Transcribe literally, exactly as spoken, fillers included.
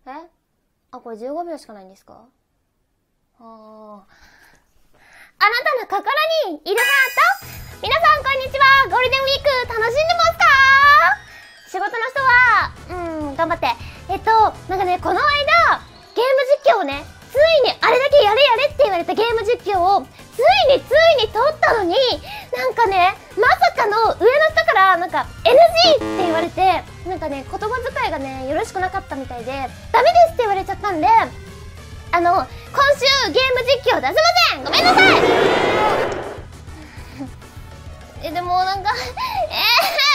えあ、これじゅうごびょうしかないんですか？あー。あなたの心にいるハート、皆さんこんにちは。ゴールデンウィーク楽しんでますか？仕事の人は、うん、頑張って。えっと、なんかね、この間、ゲーム実況をね、ついにあれだけやれやれって言われたゲーム実況を、ついについに撮ったのに、なんかね、まさかの上の人から、なんか エヌジー って言われて、なんかね、言葉遣いがね、よろしくなかったみたいで、ダメですって言われちゃったんで、あの、今週ゲーム実況出せません！ごめんなさいえ、でもなんか、えー